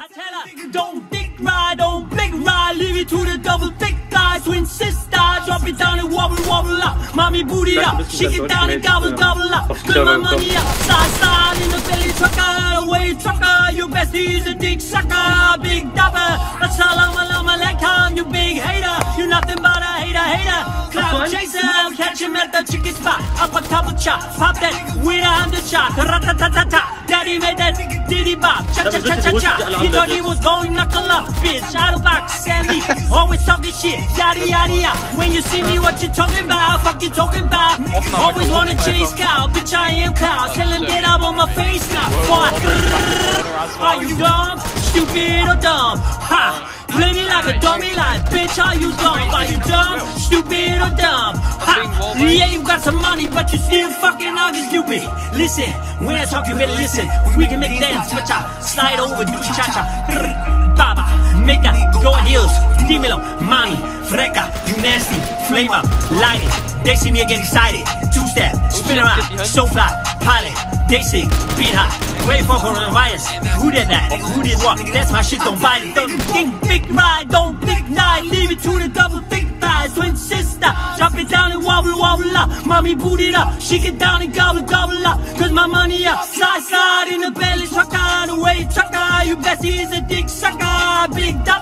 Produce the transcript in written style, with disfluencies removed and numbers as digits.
I tell her, don't dick ride, don't big ride, leave it to the double thick thighs, twin sister, drop it down and wobble, wobble up, mommy booty up, shake it down and gobble, gobble up, put my money up, slide, slide in the belly trucker, away trucker, your bestie's a dick sucker, big dapper, that's all I'm like you big hater, you nothing but a hater, hater, cloud chaser, catch him at the chicken spot, up a couple chop, pop that with a under shot, rat-a-tat-tat-tat, daddy made that diddy bop, cha-cha-cha-cha-cha, he thought he was going knuckle up, bitch, out of box, Sandy, always talking shit, yada yada yada, when you see me what you talking about, fuck you talking about, always wanna chase cow, bitch I am cow, tell him get up on my face now, boy, are you dumb, stupid or dumb, ha? Play me like a dummy like, bitch, are you dumb? Are you dumb, stupid or dumb? Ha! Yeah, you got some money, but you still fucking ugly, stupid. Listen, when I talk, you better listen. We can make a dance, cha-cha, slide over, do cha-cha. Baba, make that, go on heels, dímelo, mami, freca, you nasty, flame up, light it. They see me again excited, two-step, spin around, so fly, pilot, they sing, beat hot, wait for coronavirus. Who did that? Who did what? That's my shit, don't bite it. Don't think big ride, don't big ride, leave it to the double thick thighs, twin sister, drop it down and wobble, wobble up, mommy boot it up, shake it down and gobble, gobble up, cause my money up, slide, slide in the belly trucker, the way trucker, you bestie is a dick sucker, big dog.